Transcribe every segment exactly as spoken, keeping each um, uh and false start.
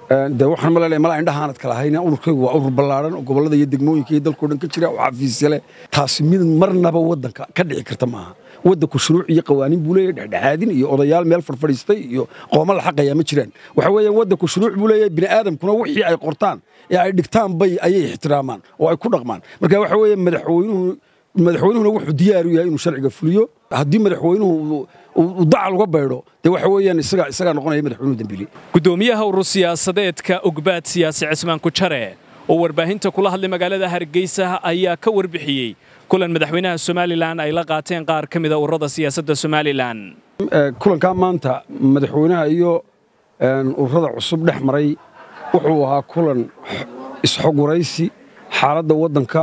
de waxaan malay malaa indhahaanad kala hayna ururkaygu waa urur ballaaran oo gobolada iyo degmooyinka iyo dalkoo dhan ka jira oo xafiisyo leh taasi mid marnaba waddanka ka dhici karta maaha waddanku shuruuc iyo qawaaniin buu leeyahay dhexdhexaadin iyo odayaal meel farfadhiistay iyo qooma la xaqaya ma jiraan waxa weeyaan waddanku shuruuc buu leeyahay bini aadamkuna wixii ay qortaan ee ay dhigtaan bay ayay ixtiraamaan oo ay ku dhaqmaan marka waxa weeyaan madaxweynuhu madaxweynuhuna wuxuu diyaar u yahay inuu sharciga fuliyo haddii madaxweynuhu dacal uga beedho dee waxa weeyaan isaga isaga noqonaya madaxweynuhu dambiili gudoomiyaha urur siyaasadeedka Ugbaad Siyaasi Cismaan Kujare oo warbaahinta kula hadlay magaalada Hargeysa ayaa ka warbixiyay kulan madaxweynaha Somaliland ay la qaateen qaar ka mid ah ururada siyaasadda Somaliland kulanka maanta madaxweynaha iyo ururada cusub dhex maray wuxuu ahaa kulan isxoguraysi xaaladda waddanka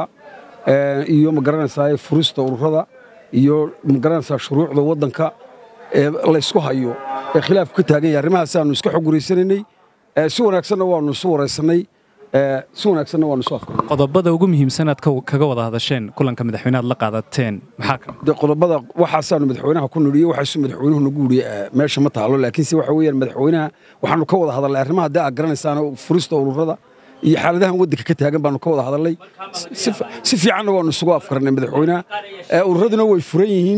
iyo magaranaysaa furista ururada iyo magaranaysaa shuruucda waddanka ee la isku hayo ee khilaaf ka taagan yahay arrimahaas aanu iska xoguraysanay si wanaagsanna waanu isu waraysanay si wanaagsanna waanu soo afkarnay qodobada ugu muhiimsan aad kaga wada hadasheen kulanka madaxweynaha la qaadateen maxaa ka mid ah qodobada waxaas aanu madaxweynaha ku nidhiyo waxa uu madaxweynuhu nagu yiri meesha ma taalo laakiin si waxa weeyaan madaxweynaha waxaanu ka wada hadalnay arrimaha daa garanaysaan furista ururada iyo xaaladahan waddanka ka taagan baanu ka wada hadalnay si fiican waanu isugu afkarnay madaxweynaha ururaduna way furan yihiin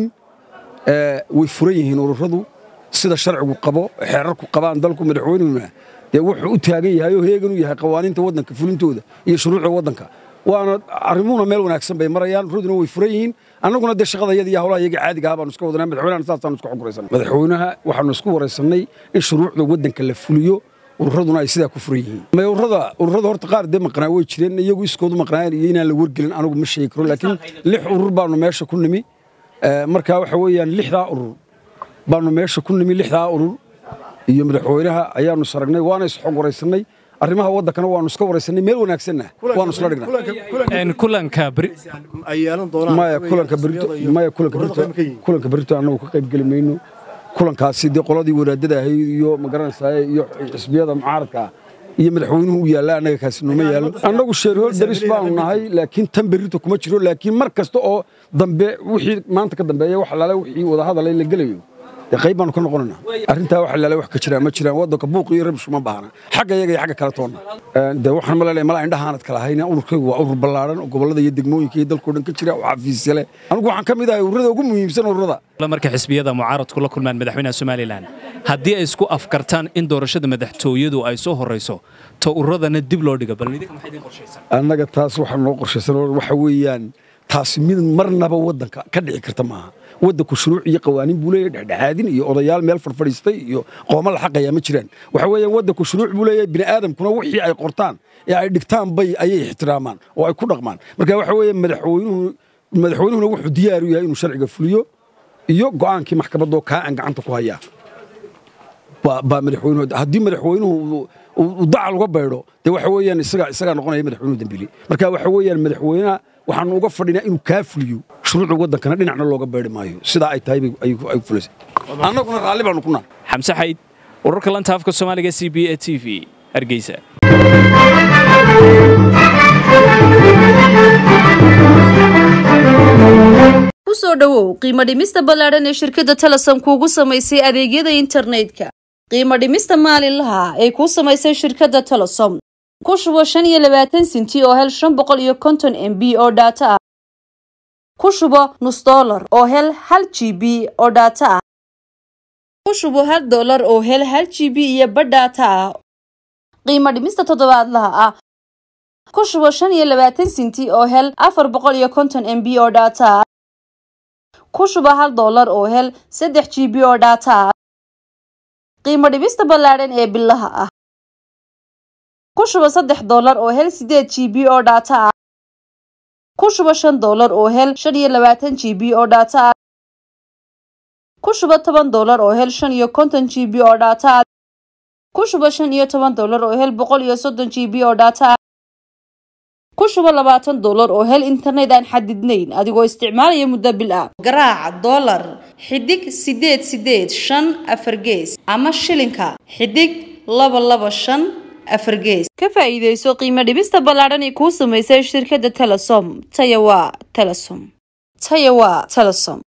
way furan yihiin ururadu sida sharcigu qabo xeerarku qabaan dalku madaxweynuhuna dee wuxuu u taagan yahay oo heegan u yahay qawaaniinta waddanka fulintooda iyo shuruucda waddanka waana arrimuhuna meel wanaagsan bay marayaan ururraduna way furan yihiin annaguna dee shaqadayada iyo hawlaha iyaga caadiga ah baanu iska wadanaa madaxweynaha saasaanu isku xoguraysanay madaxweynaha waxaanu isku waraysanay in shuruucda waddanka la fuliyo ururraduna ay sidaa ku furan yihiin ma ururada ururada horta qaar dee maqnaa way jireen iyagu iskoodu maqnaayeen iyo inaan la wargelin anigu ma sheegi karo laakiin lix urur baanu meesha ku nimi marka waxa weeyaan lixdaa urur baanu meesha ku nimi lixdaa urur iyo madaxweynaha ayaanu saragnay waana is xog waraysanay arrimaha waddankana waanu iska waraysanay meel wanaagsanna waanu isla dhignay kulanka ayaalan doonaan maya kulanka berito maya kulanka berito kulanka berito annagu ka qayb geli mayno kulankaasi dee qoladii wadaadada ahayd iyo magaranaysaa iyo xisbiyada mucaaradka iyo madaxweynuhu u yaalla annaga kaasi nooma yaallo annagu sheerhool daris baanu nahay laakiin tan berrito kuma jiro laakiin mar kasta oo dambe wixii maanta ka dambeeya wax alaale wixii wada hadalay la gelayo dee qayb baanu ka noqonaynaa arrintaa wax alaale wax ka jiraan ma jiraan waddanka buuq iyo rabshu ma baahna xagga iyaga iyo xagga kale toonna dee waxaan malay malaa indhahaanad kala hayna ururkaygu waa urur ballaaran oo gobolada iyo degmooyinka iyo dalkoo dhan ka jira oo xafiisyo leh anigu waxaan ka mid ahay ururada ugu muhiimsan ururada marka xisbiyada mucaaradku la kulmaan madaxweynaha Somaliland haddii ay isku afkartaan in doorashada madaxtooyadu ay soo horeyso to ururadana dib loo dhigo bal idinka maxay idin qorshaysan annaga taas waxa noo qorshaysan waxa weeyaan taasi mid marnaba waddanka ka dhici karta maaha waddanku shuruuc iyo qawaaniin buu leeyahay dhexdhexaadin iyo odayaal meel farfadhiistay iyo qooma la xaqaya ma jiraan waxa weeyaan waddanku shuruuc buu leeyahay bini aadamkuna wixii ay qortaan ee ay dhigtaan bay ayay ixtiraamaan oo ay ku dhaqmaan marka waxa weeyaan madaxweynuhu madaxweynuhuna wuxuu diyaar u yahay inuu sharciga fuliyo iyo go'aankii maxkamadda ka aan gacanta ku hayaa ba madaxweynuhu haddii madaxweynuhu dacal uga beedho dee waxa weeyaan isaga isaga noqonaya madaxweynuhu dambiili marka waxa weeyaan madaxweynaha waxaanu uga fadhinaa inuu kaa fuliyo shuruucda waddankana dhinacna looga beedhi maayo sidaa ay tahay ay fulisay annaguna raalli baanu ku nahay xamse xayd ururka lanta afka Soomaaliga C B A T V Hargeysa kusoo dhawow qiimo dhimista ballaaran ee shirkadda Telesom kuugu samaysay adeegyada internetka qiimo dhimista maalinlaha ee ku samaysay shirkadda Telesom ku shubo shan iyo labaatan senti oo hel shan boqol iyo konton M B oo data ah ku shubo nus dollar oo hel hal G B oo data ah ku shubo hal dollar oo hel hal G B iyo badh data ah qiimo dhimista toddobaadlaha ah ku shubo shan iyo labaatan senti oo hel afar boqol iyo konton M B oo data ah ku shubo hal dollar oo hel saddex G B oo data ah qiimo dhimista ballaaran ee bilaha ah ku shubo saddex dollar oo hel sideed G B oo data ah ku shubo shan dollar oo hel shan iyo labaatan G B oo data ah ku shubo toban dollar oo hel shan iyo konton G B oo data ah ku shubo shan iyo toban dollar oo hel boqol iyo soddon G B oo data ah ku shubo labaatan dollar oo hel internet aan xadidnayn adigoo isticmaalaya muddo bil ah garaac dollar xidig sideed sideed shan afar gees ama shilinka xidig laba laba shan afar gees ka faa'iideyso qiimo dhibista ballaaran ee ku samaysay shirkadda Telesom Tayawa Telesom Tayawa Telesom